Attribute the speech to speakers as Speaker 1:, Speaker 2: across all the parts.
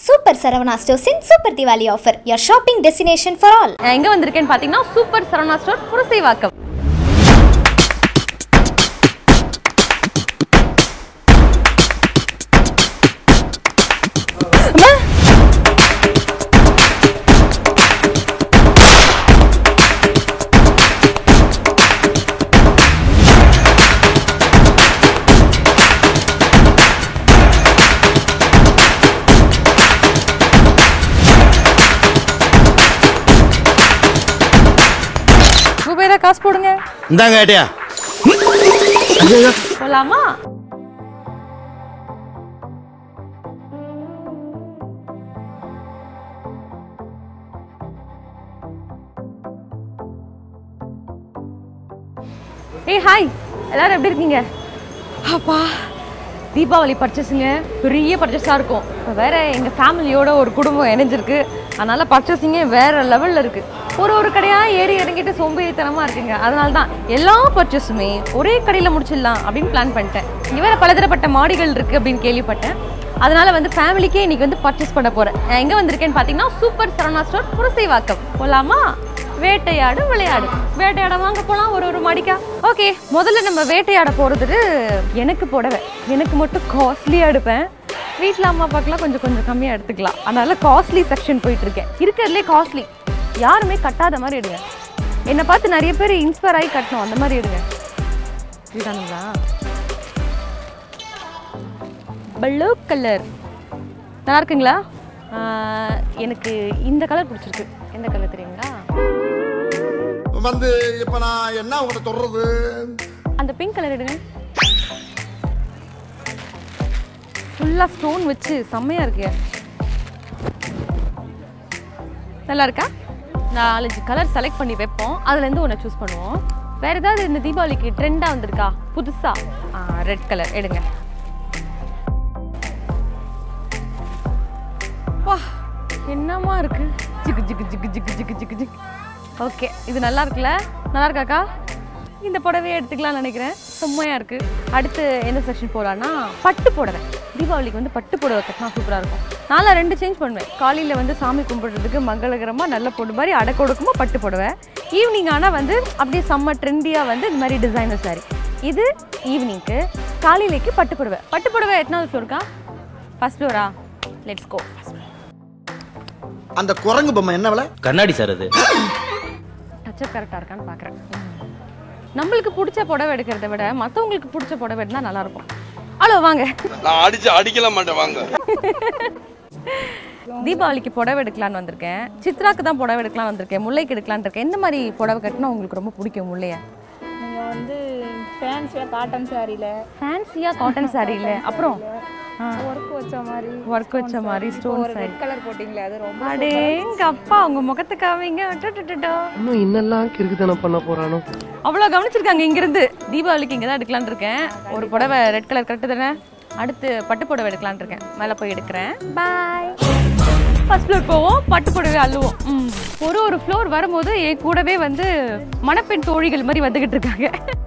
Speaker 1: Super Saravana Stores in Super Diwali offer. Your shopping destination for all.
Speaker 2: எங்க வந்திருக்கேன்னு பாத்தீங்கன்னா Super Saravana Store Purasawalkam. காசு போடுங்க.
Speaker 3: இந்தாங்க ஏட்டியா.
Speaker 2: போலாமா? ஏய் ஹாய், எல்லாரும் எப்படி இருக்கீங்க? அப்பா தீபாவளி பர்ச்சேஸுங்க பெரிய பர்ச்சேஸாக இருக்கும். இப்போ வேறு எங்கள் ஃபேமிலியோட ஒரு குடும்பம் இணைஞ்சிருக்கு. அதனால் பர்ச்சேஸிங்கே வேறு லெவலில் இருக்குது. ஒரு கடையாக ஏறி இறங்கிட்டு சோம்பேறித்தனமாக இருக்குங்க. அதனால தான் எல்லா பர்ச்சேஸுமே ஒரே கடையில் முடிச்சிடலாம் அப்படின்னு பிளான் பண்ணிட்டேன். இங்கே வேறு பலதரப்பட்ட மாடிகள் இருக்குது அப்படின்னு கேள்விப்பட்டேன். அதனால் வந்து ஃபேமிலிக்கே இன்றைக்கி வந்து பர்ச்சேஸ் பண்ண போகிறேன். எங்கே வந்திருக்கேன்னு பார்த்தீங்கன்னா சூப்பர் சரவணா ஸ்டோர் புரசைவாக்கம். போகலாமா? வேட்டையாடு விளையாடு. வேட்டையாட வாங்க போகலாம் ஒரு மாடிக்கா. ஓகே, முதல்ல நம்ம வேட்டையாட போகிறது எனக்கு புடவை. எனக்கு மட்டும் காஸ்ட்லியாக எடுப்பேன். வீட்டில் அம்மா அப்பாக்கெலாம் கொஞ்சம் கம்மியாக எடுத்துக்கலாம். அதனால் காஸ்ட்லி செக்ஷன் போயிட்டுருக்கேன். இருக்கிறதுலே காஸ்ட்லி யாருமே கட்டாத மாதிரி எடுங்க. என்னை பார்த்து நிறைய பேர் இன்ஸ்பயர் ஆகி கட்டணும், அந்த மாதிரி எடுங்க. இதுதானுங்களா? ப்ளூ கலர் நல்லா இருக்குங்களா? எனக்கு இந்த கலர் பிடிச்சிருக்கு. எந்த கலர் தெரியுங்களா?
Speaker 3: வந்து இப்ப நான் என்ன உங்களை சொல்றது?
Speaker 2: அந்த பிங்க் கலர் எடுங்க. ஃபுல்லா ஸ்டோன் வச்சு செம்மையா இருக்கு. நல்லா இருக்கா? 4-5 கலர் செலக்ட் பண்ணி வைப்போம். அதுலேருந்து ஒன்று சூஸ் பண்ணுவோம். வேறு ஏதாவது இந்த தீபாவளிக்கு ட்ரெண்டாக வந்திருக்கா புதுசா? ரெட் கலர் எடுங்க. வா, என்னமா இருக்கு? ஜிகு ஜிகு ஜிகு ஜிகு ஜிகு ஜிகு ஜிகு. ஓகே, இது நல்லா இருக்குல்ல? நல்லா இருக்காக்கா? இந்த புடவையை எடுத்துக்கலாம்னு நினைக்கிறேன். செம்மையாக இருக்குது. அடுத்து என்ன செக்ஷன் போகலான்னா பட்டு புடவை. தீபாவளிக்கு வந்து பட்டு புடவை கட்டினா சூப்பராக இருக்கும். நான்லாம் 2 சேஞ்ச் பண்ணுவேன். காலையில் வந்து சாமி கும்பிட்றதுக்கு மங்களகரமாக நல்ல பொண்ணு மாதிரி அடக்கொடுக்குமா பட்டு புடவை. ஈவினிங் ஆனால் வந்து அப்படியே செம்ம ட்ரெண்டியாக வந்து இந்த மாதிரி டிசைனர் சாரி. இது ஈவினிங்க்கு. காலையிலேக்கு பட்டு புடவை. பட்டு புடவை எத்தனாவது ஃப்ளோருக்கா? ஃபர்ஸ்ட் ஃப்ளோரா? Let's go.
Speaker 3: அந்த குரங்கு பொம்மை என்ன விலை?
Speaker 4: கண்ணாடி சார் அது.
Speaker 2: டச்சப் கரெக்டாக இருக்கான்னு பார்க்குறேன். நம்மளுக்கு பிடிச்ச புடவை எடுக்கிறத விட மற்றவங்களுக்கு பிடிச்ச புடவை எடுத்தால் நல்லாயிருக்கும். ஹலோ வாங்க.
Speaker 5: நான் அடிக்கல மாட்டேன் வாங்க.
Speaker 2: தீபாவளிக்கு புடவை எடுக்கலான்னு வந்திருக்கேன். சித்ராக்கு தான் புடவை எடுக்கலான்னு வந்திருக்கேன். முல்லைக்கு எடுக்கலான்னு இருக்கேன். எந்த மாதிரி புடவை கட்டினா உங்களுக்கு ரொம்ப பிடிக்கும் முல்லைய?
Speaker 6: நீங்கள் வந்து ஃபேன்சியாக காட்டன் சாரியில்
Speaker 2: அப்புறம்
Speaker 6: ஒர்க் வச்ச மாதிரி
Speaker 2: ஸ்டோன்
Speaker 6: ஒரு ரெட் கலர் போட்டிங்களே, அது ரொம்ப
Speaker 2: அடேங்க அப்பா, உங்க முகத்துக்காவீங்க.
Speaker 7: இன்னும் இன்னெல்லாம் கிறுக்குத்தனம் பண்ண போறானோ?
Speaker 2: அவ்வளோ கவனிச்சிருக்காங்க. இங்கிருந்து தீபாவளிக்கு இங்கே தான் எடுக்கலான்னு இருக்கேன். ஒரு புடவை ரெட் கலர் கரெக்டு தானே? அடுத்து பட்டு புடவை எடுக்கலான்னு இருக்கேன். மேலே போய் எடுக்கிறேன். பாய். ஃபர்ஸ்ட் ஃப்ளோர் போவோம், பட்டு புடவை அள்ளுவோம். ஒரு ஃப்ளோர் வரும்போது என் கூடவே வந்து மணப்பெண் தோழிகள் மாதிரி வந்துகிட்டு இருக்காங்க.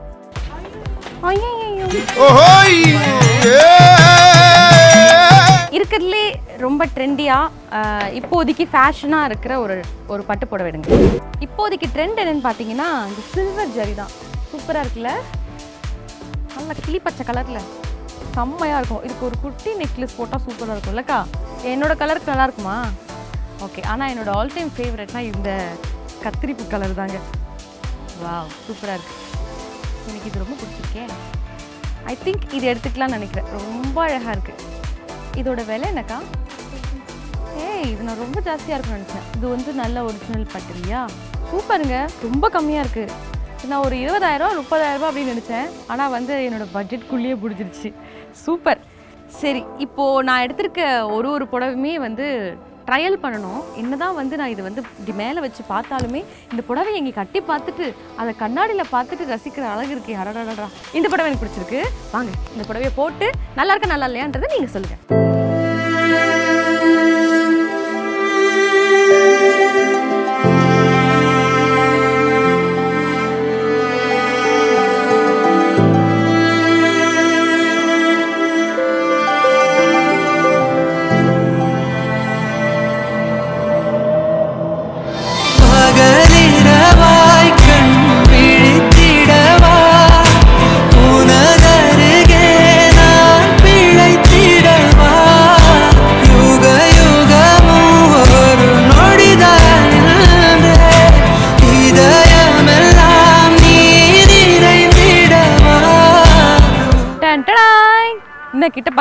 Speaker 2: இருக்கிறதுலே ரொம்ப ட்ரெண்டியாக இப்போதைக்கு ஃபேஷனாக இருக்கிற ஒரு பட்டு புடவை எடுங்க. இப்போதைக்கு ட்ரெண்ட் என்னன்னு பார்த்தீங்கன்னா இந்த சில்வர் ஜரி தான். சூப்பராக இருக்குல்ல? நல்ல கிளி பச்சை கலரில் செம்மையாக இருக்கும். இதுக்கு ஒரு குட்டி நெக்லஸ் போட்டால் சூப்பராக இருக்கும் இல்லைக்கா? என்னோட கலருக்கு நல்லா இருக்குமா? ஓகே, ஆனால் என்னோடய ஆல் டைம் ஃபேவரட்னா இந்த கத்திரிப்பு கலர் தாங்க. வாவ், சூப்பராக இருக்குது. எனக்கு இது ரொம்ப பிடிச்சிருக்கேன். ஐ திங்க் இது எடுத்துக்கலாம்னு நினைக்கிறேன். ரொம்ப அழகாக இருக்குது. இதோட விலை என்னக்கா? இது நான் ரொம்ப ஜாஸ்தியாக இருக்குன்னு நினச்சேன். இது வந்து நல்ல ஒரிஜினல் பட்டு இல்லையா? சூப்பருங்க, ரொம்ப கம்மியாக இருக்குது. நான் ஒரு 20,000 30,000 அப்படின்னு நினச்சேன். ஆனால் வந்து என்னோடய பட்ஜெட்குள்ளேயே பிடிச்சிருச்சு. சூப்பர். சரி, இப்போது நான் எடுத்திருக்க ஒரு புடவையுமே வந்து ட்ரையல் பண்ணணும். என்னதான் வந்து நான் இது வந்து இப்படி மேலே வச்சு பார்த்தாலுமே இந்த புடவை எங்கே கட்டி பார்த்துட்டு அதை கண்ணாடியில் பார்த்துட்டு ரசிக்கிற அழகு இருக்கே. அடடா, இந்த புடவை எனக்கு பிடிச்சிருக்கு. வாங்க இந்த புடவையை போட்டு நல்லா இருக்கா நல்லா இல்லையான்றதை நீங்கள் சொல்லுங்கள்.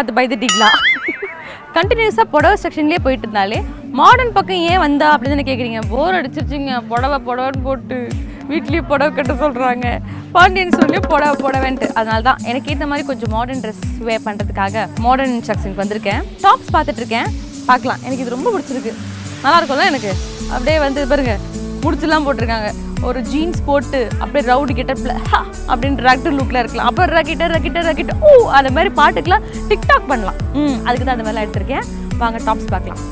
Speaker 2: பார்த்து பயந்துட்டீங்களா? கண்டினியூஸாக புடவை செக்ஷன்லேயே போயிட்டு இருந்தாலே மாடர்ன் பக்கம் ஏன் வந்தா அப்படின்னு தானே கேட்குறீங்க. போர் அடிச்சிருச்சுங்க, புடவைன்னு போட்டு வீட்லேயும் புடவை கட்ட சொல்கிறாங்க, பாண்டியன் சொல்லி புடவைன்ட்டு. அதனால தான் எனக்கு ஏற்ற மாதிரி கொஞ்சம் மாடர்ன் ட்ரெஸ் வேர் பண்ணுறதுக்காக மாடர்ன் செக்ஷனுக்கு வந்திருக்கேன். டாப்ஸ் பார்த்துட்ருக்கேன், பார்க்கலாம். எனக்கு இது ரொம்ப பிடிச்சிருக்கு, நல்லா இருக்கும்ல எனக்கு. அப்படியே வந்து பாருங்க முடிச்சுலாம் போட்டிருக்காங்க. ஒரு ஜீன்ஸ் போட்டு அப்படியே ரவுடி கெட்டப்பில் அப்படின்னு ரக்கிட்ட லுக்கில் இருக்கலாம். அப்புறம் ரக்கிட்ட ஓ அந்த மாதிரி பாட்டுக்கெலாம் டிக்டாக் பண்ணலாம். அதுக்கு தான் அந்த மாதிரிலாம் எடுத்திருக்கேன். வாங்க டாப்ஸ் பார்க்கலாம்.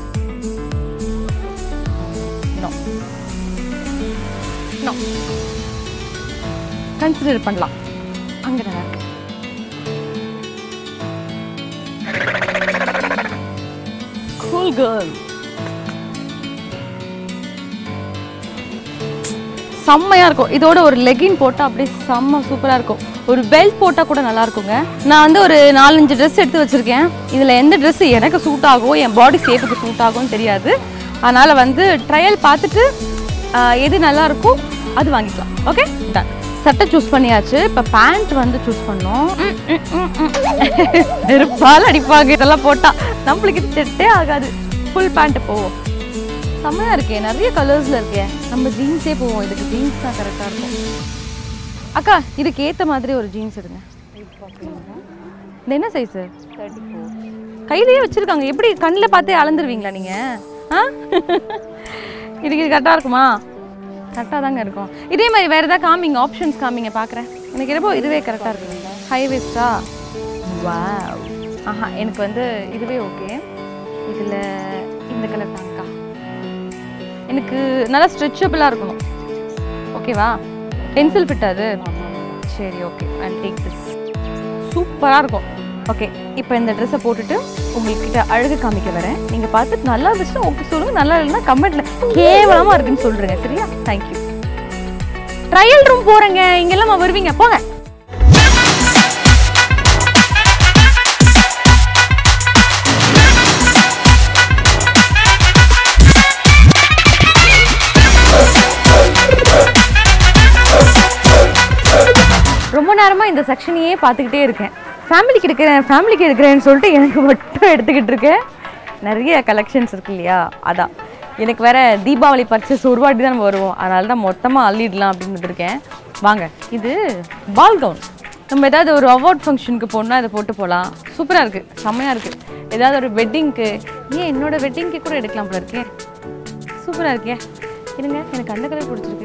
Speaker 2: நோ கன்சிடர் பண்ணலாம். அங்கே நல்லா இருக்கு. கூல் கேர்ள், செம்மையாக இருக்கும். இதோட ஒரு லெகின் போட்டால் அப்படியே செம்ம சூப்பராக இருக்கும். ஒரு பெல்ட் போட்டால் கூட நல்லா இருக்குங்க. நான் வந்து ஒரு 4-5 ட்ரெஸ் எடுத்து வச்சுருக்கேன். இதில் எந்த ட்ரெஸ்ஸு எனக்கு சூட் ஆகும், என் பாடி ஷேப்புக்கு சூட் ஆகும்னு தெரியாது. அதனால் வந்து ட்ரையல் பார்த்துட்டு எது நல்லா இருக்கும் அது வாங்கிக்கலாம். Okay done. சட்டை சூஸ் பண்ணியாச்சு. இப்போ பேண்ட் வந்து சூஸ் பண்ணோம். வெறுப்பால் அடிப்பாங்க இதெல்லாம் போட்டால், நம்மளுக்கு செட்டே ஆகாது. ஃபுல் பேண்ட்டு போவோம். செம்மையாக இருக்கே, நிறைய கலர்ஸில் இருக்கே. நம்ம ஜீன்ஸே போவோம், இதுக்கு ஜீன்ஸ் தான் கரெக்டாக இருக்கும். அக்கா இதுக்கு ஏற்ற மாதிரி ஒரு ஜீன்ஸ் எடுங்க. இது என்ன சைஸு? 34. கையிலேயே வச்சுருக்காங்க. எப்படி கண்ணில் பார்த்தே அளந்துருவீங்களா நீங்கள்? இதுக்கு இது கரெக்டாக இருக்குமா? கரெக்டாக தாங்க இருக்கும். இதே மாதிரி வேறு எதாவது காமிங்க, ஆப்ஷன்ஸ் காமிங்க பார்க்குறேன். எனக்கு என்னப்போ இதுவே கரெக்டாக இருக்குங்க. ஹை வேஸ்ட்டா? வாவ். ஆஹா எனக்கு வந்து இதுவே ஓகே. இதில் இந்த கலர் தாங்கக்கா. எனக்கு நல்லா ஸ்ட்ரெச்சபிளாக இருக்கணும். ஓகேவா? பென்சில் ஃபிட் அது? சரி ஓகே, ஐ டேக் திஸ். சூப்பராக இருக்கும். ஓகே இப்போ இந்த ட்ரெஸ்ஸை போட்டுட்டு உங்கள்கிட்ட அழகு காமிக்க வரேன். நீங்கள் பார்த்துட்டு நல்லா இருந்துச்சுன்னா ஓகே சொல்லுங்கள், நல்லா இல்லைன்னா கமெண்ட்டில் கேவலமாக இருக்குன்னு சொல்கிறேங்க. சரியா? தேங்க்யூ. ட்ரையல் ரூம் போகிறேங்க. இங்கெல்லாம் வருவீங்க, போங்க. ரொம்ப நேரமாக இந்த செக்ஷனையே பார்த்துக்கிட்டே இருக்கேன். ஃபேமிலிக்கு எடுக்கிறேன்னு சொல்லிட்டு எனக்கு மட்டும் எடுத்துக்கிட்டு இருக்கேன். நிறைய கலெக்ஷன்ஸ் இருக்கு இல்லையா, அதான். எனக்கு வேறு தீபாவளி பர்ச்சேஸ் ஒரு வாட்டி தான் நம்ம வருவோம், அதனால தான் மொத்தமாக அள்ளிடலாம் அப்படின்னு வந்துருக்கேன். வாங்க, இது பால் கவுன். நம்ம ஏதாவது ஒரு அவார்ட் ஃபங்க்ஷனுக்கு போகணுன்னா இதை போட்டு போகலாம். சூப்பராக இருக்குது, செம்மையாக இருக்குது. ஏதாவது ஒரு வெட்டிங்க்கு, ஏன் என்னோடய வெட்டிங்க்கு கூட எடுக்கலாம் போல இருக்கே. சூப்பராக இருக்கே. இருங்க, எனக்கு அந்த கலர் பிடிச்சிருக்கு.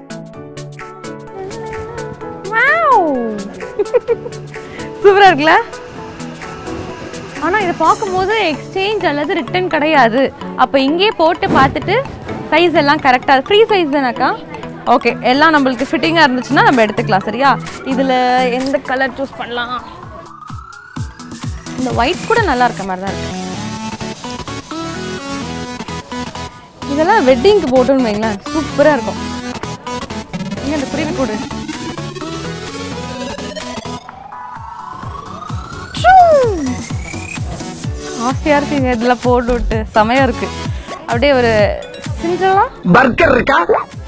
Speaker 2: சூப்பராக இருக்குல்ல? ஆனால் இதை பார்க்கும்போது எக்ஸ்சேஞ்ச் அல்லது ரிட்டர்ன் கிடையாது. அப்போ இங்கே போட்டு பார்த்துட்டு சைஸ் எல்லாம் கரெக்டாக, ஃப்ரீ சைஸ் தானக்கா? ஓகே, எல்லாம் நம்மளுக்கு ஃபிட்டிங்காக இருந்துச்சுன்னா நம்ம எடுத்துக்கலாம். சரியா? இதில் எந்த கலர் சூஸ் பண்ணலாம்? இந்த ஒயிட் கூட நல்லா இருக்க மாதிரி தான் இருக்கு. இதெல்லாம் வெட்டிங்க்கு போட்டோன்னு வைங்களேன், சூப்பராக இருக்கும். இங்கே இந்த குருவி போடு. ஆசையாக இருக்குங்க இதெல்லாம் போட்டு விட்டு, செமையாக இருக்கு. அப்படியே ஒரு சிண்டலா
Speaker 3: பர்கர் இருக்கா?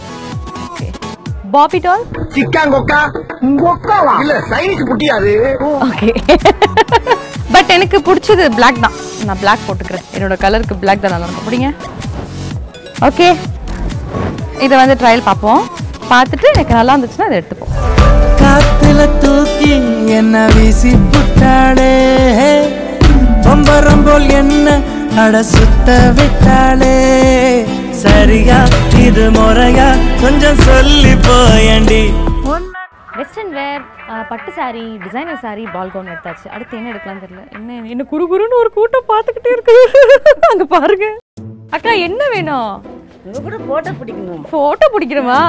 Speaker 2: பாபி டால்,
Speaker 3: சிக்கன் கொக்கா கொக்காவா? இல்ல சைனீஸ் புட்டியாது.
Speaker 2: ஓகே. பட் எனக்கு பிடிச்சது பிளாக் தான். நான் பிளாக் போட்டுக்கிறேன். என்னோட கலருக்கு பிளாக் தான் நல்லா இருக்கும். பிடிங்க. ஓகே, இதை வந்து ட்ரையல் பார்ப்போம். பார்த்துட்டு எனக்கு நல்லா இருந்துச்சுன்னா அதை எடுத்துப்போம்.
Speaker 4: காத்துல தூக்கி என்ன வீசி புட்டாளே, பொம்பரம் போல் என்ன அட சுத்த விட்டாளே. சரியா இது முறையா கொஞ்சம் சொல்லி போயண்டி.
Speaker 2: வெஸ்டர்ன் வேர், பட்டு sari, designer sari, ball gown எடுத்தாச்சு. அடுத்து என்ன எடுக்கலாம்னு தெரியல. என்ன குறுகுறுன்னு ஒரு கூட்டம் பார்த்துக்கிட்டே இருக்கு. அங்க பாருங்க. அக்கா என்ன வேணும்?
Speaker 6: போட்டோ பிடிக்கணும்.
Speaker 2: போட்டோ பிடிக்கணுமா?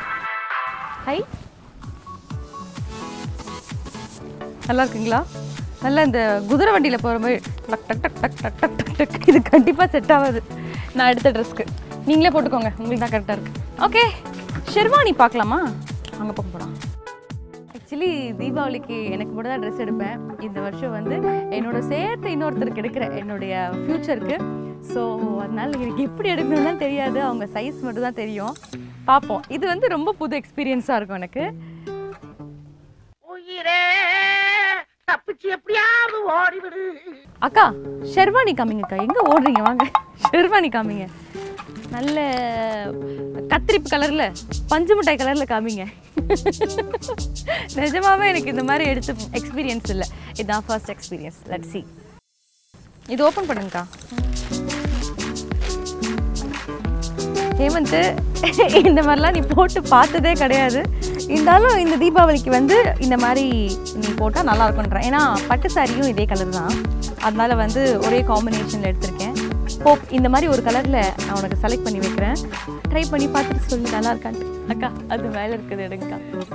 Speaker 2: நல்லா இருக்குங்களா? நல்லா இந்த குதிரை வண்டியில் போகிற மாதிரி டக் டக் டக் டக் டக் டக் டக் டக். இது கண்டிப்பாக செட் ஆகாது நான் எடுத்த ட்ரெஸ்க்கு. நீங்களே போட்டுக்கோங்க, உங்களுக்கு தான் கரெக்டாக இருக்குது. ஓகே, ஷெர்வானி பார்க்கலாமா? அங்கே பார்க்க போகலாம். ஆக்சுவலி தீபாவளிக்கு எனக்கு மட்டும் தான் ட்ரெஸ் எடுப்பேன். இந்த வருஷம் வந்து என்னோட சேர்த்து இன்னொருத்தருக்கு எடுக்கிறேன் என்னுடைய ஃப்யூச்சருக்கு. ஸோ அதனால் எனக்கு எப்படி எடுக்கணும்னு தெரியாது, அவங்க சைஸ் மட்டும் தான் தெரியும். பார்ப்போம். இது வந்து ரொம்ப புது எக்ஸ்பீரியன்ஸாக இருக்கும் எனக்கு. அக்கா ஷெர்வானி காமிங்கக்கா. எங்கே ஓடுறீங்க? வாங்க ஷெர்வானி காமிங்க. நல்ல கத்திரிப்பு கலரில் பஞ்சு மிட்டாய் கலரில் காமிங்க. நிஜமாவே எனக்கு இந்த மாதிரி எடுத்து எக்ஸ்பீரியன்ஸ் இல்லை. இதுதான் ஃபர்ஸ்ட் எக்ஸ்பீரியன்ஸ். Let's see. இது ஓப்பன் பண்ணுங்கக்கா. ஹேமந்த் இந்த மாதிரிலாம் நீ போட்டு பார்த்ததே கிடையாது. இருந்தாலும் இந்த தீபாவளிக்கு வந்து இந்த மாதிரி நீ போட்டால் நல்லா இருக்கும்ன்றேன். ஏன்னா பட்டு சாரியும் இதே கலர் தான், அதனால வந்து ஒரே காம்பினேஷனில் எடுத்திருக்கேன். ஹோப் இந்த மாதிரி ஒரு கலரில் நான் உனக்கு செலக்ட் பண்ணி வைக்கிறேன். ட்ரை பண்ணி பார்த்துட்டு சொல்லி நல்லா இருக்கான்ட்டு. அக்கா அது மேலே இருக்குது, எடுங்கக்கா.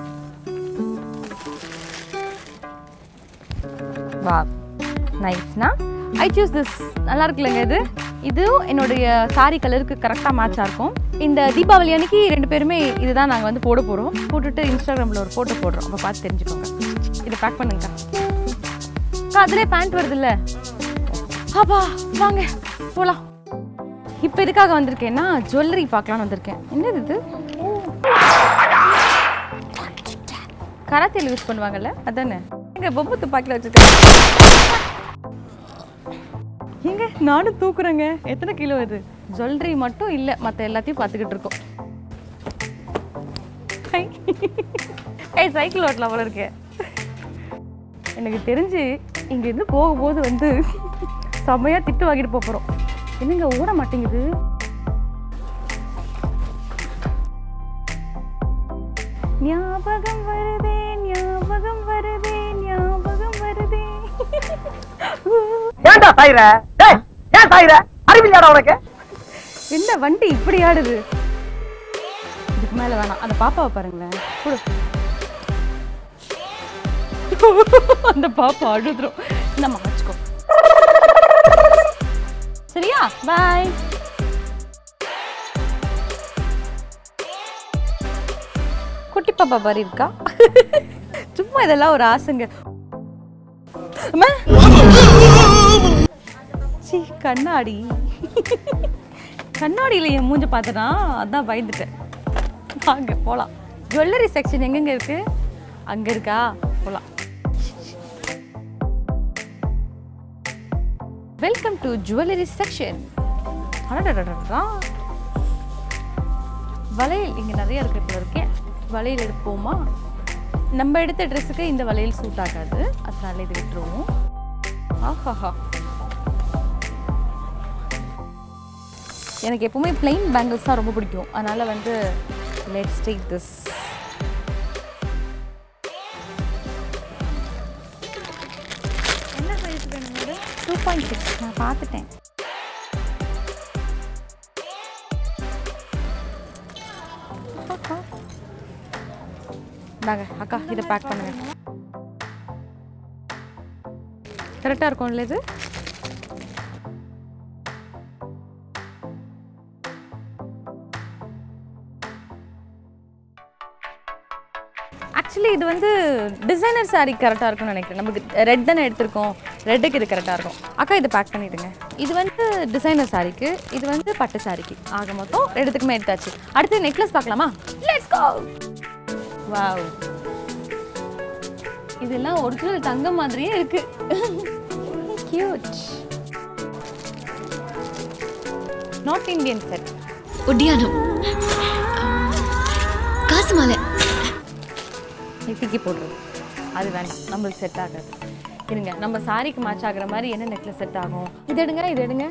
Speaker 2: வா நைஸ்னா ஐ சூஸ் திஸ். நல்லா இருக்குல்லங்க இது. இதுவும் என்னுடைய சாரி கலருக்கு கரெக்டாக மேட்சாக இருக்கும். இந்த தீபாவளி அன்னைக்கு 2 பேருமே இதுதான் நாங்கள் வந்து போட போகிறோம். போட்டுட்டு இன்ஸ்டாகிராமில் ஒரு ஃபோட்டோ போடுறோம். அப்போ பார்த்து தெரிஞ்சுக்கோங்க. இதை பேக் பண்ணுங்கக்கா. அக்கா அதிலே பேண்ட் வருதுல்ல. அப்பா வாங்க போகலாம். இப்போ எதுக்காக வந்திருக்கேன்னா ஜுவல்லரி பார்க்கலான்னு வந்திருக்கேன். என்னது இது? கராத்தேல யூஸ் பண்ணுவாங்கல்ல அதானே? எங்க பொம்மை துப்பாக்கியில் வச்சுருக்கேன். எங்க நானும் தூக்குறேங்க. எத்தனை கிலோ இது? ஜுவல்லரி மட்டும் இல்லை, மற்ற எல்லாத்தையும் பார்த்துக்கிட்டு இருக்கோம். சைக்கிள் ஓட்டலாம் போல இருக்கேன். எனக்கு தெரிஞ்சு இங்கேருந்து போகும்போது வந்து செம்மையாக திட்டு வாங்கிட்டு போகிறோம். என்னங்க ஓட மாட்டேங்குது? ஞாபகம் வருதே ஞாபகம் வருதே ஞாபகம் வருதே.
Speaker 7: ஏன்டா சாயிர? டேய் ஏன் சாயிர? அறிவில்லாடா உனக்கு?
Speaker 2: என்ன வண்டி இப்படி ஆடுது? இதுக்கு மேல வேணாம். அந்த பாப்பாவை பாருங்களேன். அந்த பாப்பா அழுதுரும். நம்ம வச்சுக்கோ. சரியா? பாய். குட்டி பாப்பா பாரு இருக்கா. சும்மா இதெல்லாம் ஒரு ஆசைங்க. சி கண்ணாடி. கண்ணாடியில் என் மூஞ்ச பார்த்தனா அதான் பயந்துட்டேன். வாங்க போகலாம். ஜுவல்லரி செக்ஷன் எங்கெங்க இருக்கு? அங்கே இருக்கா? போகலாம். Welcome to jewellery section. அடடடடா, வளையல் இங்கே நிறைய இருக்கிறது இருக்கேன். வளையல் எடுப்போமா? நம்ம எடுத்த ட்ரெஸ்ஸுக்கு இந்த வளையல் சூட் ஆகாது, அதனால இது விட்டுருவோம். ஆஹாஹா, எனக்கு எப்பவுமே பிளைன் பேங்கிள்ஸ் தான் ரொம்ப பிடிக்கும். அதனால வந்து லெட்ஸ் டேக் திஸ். என்ன சைஸ் வேணும்? 2.6. நான் பார்த்துட்டேன். தாங்க அக்கா, இதை பேக் பண்ணுங்க. கரெக்டாக இருக்கும்ல இது? ஆக்சுவலி இது வந்து டிசைனர் சாரீ கரெக்டாக இருக்கும்னு நினைக்கிறேன். நமக்கு ரெட் தானே எடுத்திருக்கோம், ரெட்டுக்கு இது கரெக்டாக இருக்கும். அக்கா இதை பேக் பண்ணிவிடுங்க. இது வந்து டிசைனர் சாரீக்கு, இது வந்து பட்டு சாரீக்கு. ஆக மொத்தம் ரெண்டுத்துக்குமே எடுத்தாச்சு. அடுத்து நெக்லஸ் பார்க்கலாமா? Let's go. வாவ், இதெல்லாம் ஒரிஜினல் தங்கம் மாதிரியே இருக்கு. கியூட். North Indian set.
Speaker 8: ஒடியானம் காசு மாலை
Speaker 2: நெத்திக்கு போடுறது அது வேண்டாம், நம்மளுக்கு செட் ஆகாது. இருங்க, நம்ம சாரிக்கு மேட்ச் ஆகுற மாதிரி என்ன நெக்லஸ் செட் ஆகும்? இது எடுங்க, இது எடுங்க.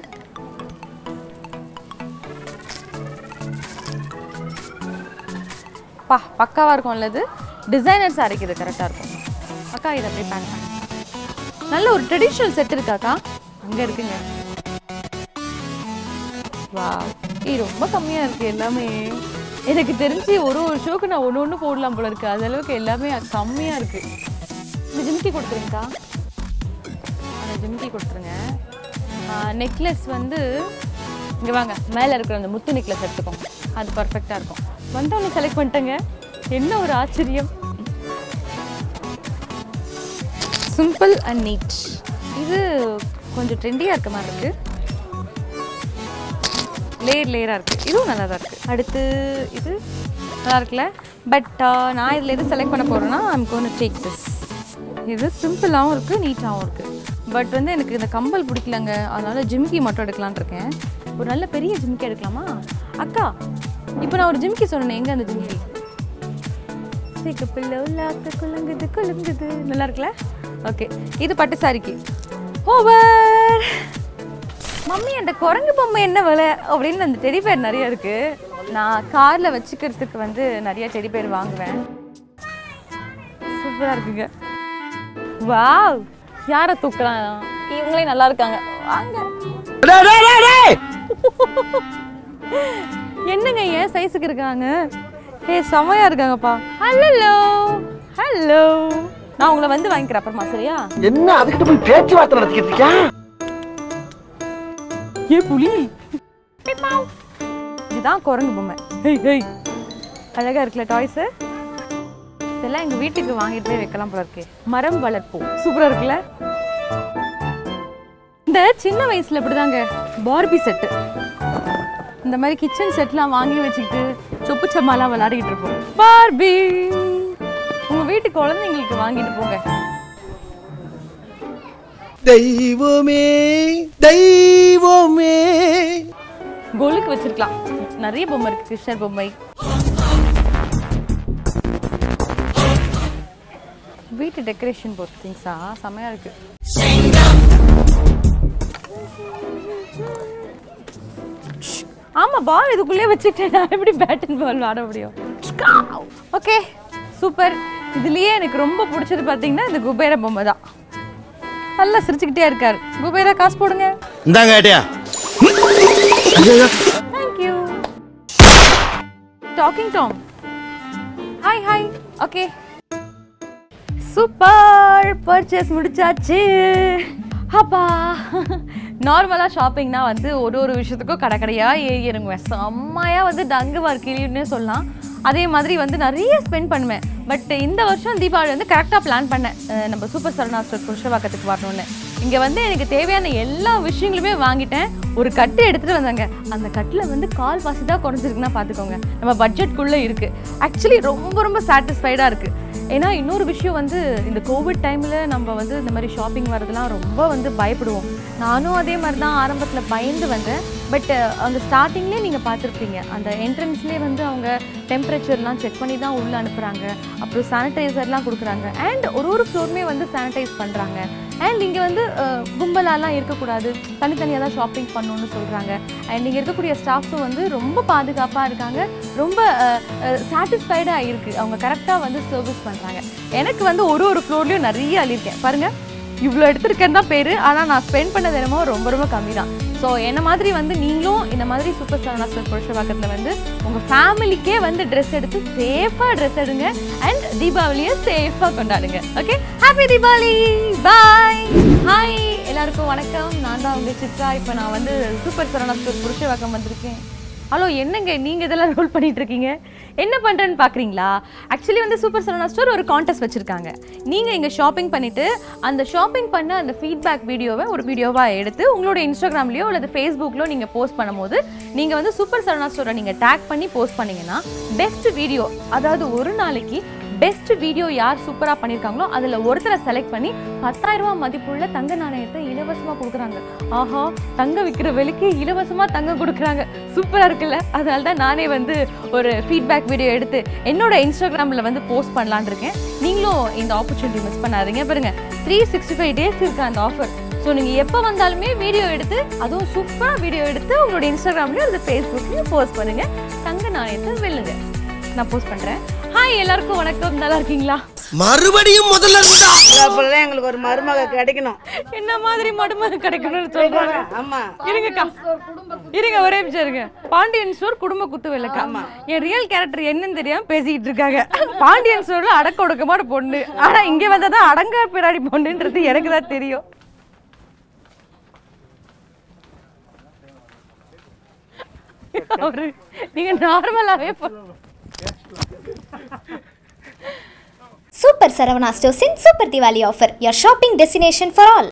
Speaker 2: பக்காவா இருக்கும்ல இது? டிசைனர் சாரிக்கு இது கரெக்டாக இருக்கும். அக்கா இதை அப்படியே பேக் பண்ண. நல்ல ஒரு ட்ரெடிஷ்னல் செட் இருக்காக்கா? அங்கே இருக்குங்க. வா, இது ரொம்ப கம்மியாக இருக்குது எல்லாமே. எனக்கு தெரிஞ்சு ஒரு ஷோக்கு நான் ஒன்று போடலாம் போல இருக்கு. அது அளவுக்கு எல்லாமே கம்மியாக இருக்குது. இது ஜிமிக்கி கொடுத்துருங்கக்கா. ஜிமிக்கி கொடுத்துருங்க. நெக்லஸ் வந்து இங்கே வாங்க, மேலே இருக்கிற அந்த முத்து நெக்லஸ் எடுத்துக்கோங்க, அது பர்ஃபெக்டாக இருக்கும். வந்தவொடனே செலக்ட் பண்ணிட்டேங்க, என்ன ஒரு ஆச்சரியம். Simple and neat. இது கொஞ்சம் ட்ரெண்டியாக இருக்க மாதிரி இருக்குது, லேயராக இருக்குது, இதுவும் நல்லா தான் இருக்குது. அடுத்து இது நல்லா இருக்குல்ல, பட் நான் இதில் எது செலக்ட் பண்ண போகிறேன்னா I'm going to take this. இது சிம்பிளாகவும் இருக்குது, நீட்டாகவும் இருக்குது. பட் வந்து எனக்கு இந்த கம்பல் பிடிக்கலங்க, அதனால் ஜிமிக்கி மட்டும் எடுக்கலான்னு இருக்கேன். ஒரு நல்ல பெரிய ஜிமிக்கி எடுக்கலாமா அக்கா? இப்போ நான் ஒரு ஜிமிக்கி சொன்னேன், எங்கே அந்த ஜிமிக்கி? சீக்கு பிள்ளை உள்ளாக்க குலுங்குது குலுங்குது, நல்லா இருக்குல்ல? ஓகே, இது பட்டு சாரிக்கு. ஓவர். மம்மி அந்த குரங்கு பொம்மை என்ன விலை அப்படின்னு அந்த டெடி பேர் நிறைய இருக்குது. நான் காரில் வச்சுக்கிறதுக்கு வந்து நிறைய டெடி பேர் வாங்குவேன். சூப்பராக இருக்குங்க. வாவ், யாரை தூக்கலாம்? இவங்களே நல்லா இருக்காங்க, வாங்க. என்னங்க ஏன் சைஸுக்கு இருக்காங்க? செமையா இருக்காங்கப்பா. ஹலோ ஹலோ, நான் உங்களை வந்து வாங்கிக்கிறேன் அப்புறமா, சரியா?
Speaker 7: என்ன அதுக்கிட்ட போய் பேச்சுவார்த்தை நடத்திக்கிட்டு இருக்கியா?
Speaker 2: ஏ புலி, இதுதான் குரங்கு பொம்மை. அழகா இருக்குல்ல டாய்ஸு? இதெல்லாம் எங்க வீட்டுக்கு வாங்கிட்டு போய் வைக்கலாம் போல இருக்கு. மரம் வளர்ப்போம், சூப்பரா இருக்குல்ல? இந்த சின்ன வயசுல இப்படிதாங்க பார்பி செட்டு, இந்த மாதிரி கிச்சன் செட்லாம் வாங்கி வச்சுக்கிட்டு சொப்பு சம்மாலாம் விளையாடிக்கிட்டு இருப்போம். பார்பி உங்க வீட்டு குழந்தைங்களுக்கு வாங்கிட்டு போங்க.
Speaker 4: தெய்வமே தெய்வமே,
Speaker 2: கோலுக்கு வச்சிருக்கலாம், நிறைய பொம்மை இருக்கு. கிருஷ்ணர் பொம்மை, வீட்டு டெக்கரேஷன் போட்டு திங்ஸா செமையா இருக்கு. ஆமா, பால் இதுக்குள்ளே வச்சுட்டு நான் எப்படி பேட் அண்ட் பால் விளையாட முடியும்? Okay super. இதுலயே எனக்கு ரொம்ப பிடிச்சது பாத்தீங்கன்னா இந்த குபேர பொம்மை தான். நல்லா சிரிச்சுக்கிட்டே இருக்காரு. குபேரா காசு போடுங்க.
Speaker 4: இந்தாங்க ஏட்டியா.
Speaker 2: Thank you. Talking Tom, hi hi. Okay super, purchase முடிச்சாச்சு. அப்பா, நார்மலாக ஷாப்பிங்னா வந்து ஒரு விஷயத்துக்கும் கடையாக ஏறி இறங்குவேன். செம்மையாக வந்து டங்குவா கிளியுன்னே சொல்லலாம். அதே மாதிரி வந்து நிறைய ஸ்பெண்ட் பண்ணுவேன். பட் இந்த வருஷம் தீபாவளி வந்து கரெக்டாக பிளான் பண்ணேன், நம்ம சூப்பர் சரவணா ஸ்டோர் புருஷவாக்கத்துக்கு வரணும்னு. இங்கே வந்து எனக்கு தேவையான எல்லா விஷயங்களுமே வாங்கிட்டேன். ஒரு கட்டு எடுத்துகிட்டு வந்தாங்க, அந்த கட்டில் வந்து கால் வாசி தான் குறைஞ்சிருக்குன்னா பார்த்துக்கோங்க. நம்ம பட்ஜெட்குள்ளே இருக்குது. ஆக்சுவலி ரொம்ப சாட்டிஸ்ஃபைடாக இருக்குது. ஏன்னா இன்னொரு விஷயம் வந்து இந்த கோவிட் டைமில் நம்ம வந்து இந்த மாதிரி ஷாப்பிங் வரதுலாம் ரொம்ப வந்து பயப்படுவோம். நானும் அதே மாதிரி தான் ஆரம்பத்தில் பயந்து வந்தேன். பட் அந்த ஸ்டார்டிங்லேயே நீங்கள் பார்த்துருப்பீங்க, அந்த என்ட்ரன்ஸ்லேயே வந்து அவங்க டெம்பரேச்சர்லாம் செக் பண்ணி தான் உள்ளே அனுப்புகிறாங்க. அப்புறம் சானிடைசர்லாம் கொடுக்குறாங்க. அண்ட் ஒரு ஃப்ளோருமே வந்து சானிடைஸ் பண்ணுறாங்க. அண்ட் இங்கே வந்து கும்பலாலாம் இருக்கக்கூடாது, தனித்தனியாக தான் ஷாப்பிங் பண்ணணுன்னு சொல்கிறாங்க. அண்ட் இங்கே இருக்கக்கூடிய ஸ்டாஃப்ஸும் வந்து ரொம்ப பாதுகாப்பாக இருக்காங்க, ரொம்ப சாட்டிஸ்ஃபைடாக இருக்குது. அவங்க கரெக்டாக வந்து சர்வீஸ் பண்ணுறாங்க. எனக்கு வந்து ஒரு ஃப்ளோர்லேயும் நிறைய அழியிருக்கேன் பாருங்கள். இவ்வளோ எடுத்துருக்கேன்னு தான் பேர், ஆனால் நான் ஸ்பெண்ட் பண்ணது என்னமோ ரொம்ப கம்மி தான். ஸோ என்ன மாதிரி வந்து நீங்களும் இந்த மாதிரி சூப்பர் சரவணா ஸ்டோர் புருஷவாக்கத்தில் வந்து உங்கள் ஃபேமிலிக்கே வந்து ட்ரெஸ் எடுத்து சேஃபாக ட்ரெஸ் எடுங்க. அண்ட் தீபாவளியை சேஃபாக கொண்டாடுங்க. Okay, happy Deepavali, bye. Hi எல்லாருக்கும் வணக்கம், நான் தான் உங்கள் சித்ரா. இப்போ நான் வந்து சூப்பர் சரவணா ஸ்டோர் புருஷவாக்கம் வந்திருக்கேன். ஹலோ, என்னங்க நீங்கள் இதெல்லாம் ரோல் பண்ணிட்டு இருக்கீங்க? என்ன பண்ணுறேன்னு பார்க்குறீங்களா? ஆக்சுவலி வந்து சூப்பர் சரவணா ஸ்டோர் ஒரு கான்டெஸ்ட் வச்சுருக்காங்க. நீங்கள் இங்கே ஷாப்பிங் பண்ணிவிட்டு அந்த ஷாப்பிங் பண்ண அந்த ஃபீட்பேக் வீடியோவை ஒரு வீடியோவாக எடுத்து உங்களோட இன்ஸ்டாகிராம்லேயோ அல்லது ஃபேஸ்புக்லையோ நீங்கள் போஸ்ட் பண்ணும்போது நீங்கள் வந்து சூப்பர் சரவணா ஸ்டோரை நீங்கள் டேக் பண்ணி போஸ்ட் பண்ணிங்கன்னா பெஸ்ட் வீடியோ, அதாவது ஒரு நாளைக்கு பெஸ்ட் வீடியோ யார் சூப்பராக பண்ணியிருக்காங்களோ அதில் ஒருத்தரை செலக்ட் பண்ணி 10,000 ரூபா மதிப்புள்ள தங்க நாணயத்தை இலவசமாக கொடுக்குறாங்க. ஆஹா, தங்க விற்கிற விலைக்கு இலவசமாக தங்கம் கொடுக்குறாங்க, சூப்பராக இருக்குல்ல? அதனால தான் நானே வந்து ஒரு ஃபீட்பேக் வீடியோ எடுத்து என்னோட இன்ஸ்டாகிராமில் வந்து போஸ்ட் பண்ணலான் இருக்கேன். நீங்களும் இந்த ஆப்பர்ச்சுனிட்டி மிஸ் பண்ணாதீங்க. பாருங்க, 365 டேஸ் இருக்குது அந்த ஆஃபர். ஸோ நீங்கள் எப்போ வந்தாலுமே வீடியோ எடுத்து, அதுவும் சூப்பராக வீடியோ எடுத்து உங்களோட இன்ஸ்டாகிராம்லேயும் அல்லது ஃபேஸ்புக்லேயும் போஸ்ட் பண்ணுங்கள். தங்க நாணயத்தை வெல்லுங்க. நான் போஸ்ட் பண்ணுறேன். ஹாய் எல்லாருக்கும் வணக்கம், நல்லா இருக்கீங்களா?
Speaker 4: மறுபடியும் முதல்ல இருந்தா
Speaker 6: அப்பதான் எங்களுக்கு ஒரு மருமக கிடைக்கணும்.
Speaker 2: என்ன மாதிரி மருமக கிடைக்கணும்னு சொல்றாங்க.
Speaker 6: ஆமா,
Speaker 2: இருங்கக்கா, இருங்க, ஒரே நிமிஷம் இருங்க. பாண்டியன் ஸ்டோர் குடும்ப குத்து வெள்ளக்கா. என் ரியல் கேரக்டர் என்னன்னு தெரியாம பேசிக்கிட்டு இருக்காங்க. பாண்டியன் ஸ்டோர்ல அடக்க ஒடுக்கமான பொண்ணு, ஆனா இங்க வந்தாதான் அடங்க பிராடி பொண்ணுன்றது எனக்கு தான் தெரியும். அவரு நீங்க நார்மலாவே
Speaker 1: Super Saravana Stores in Super Diwali offer. Your shopping destination for all.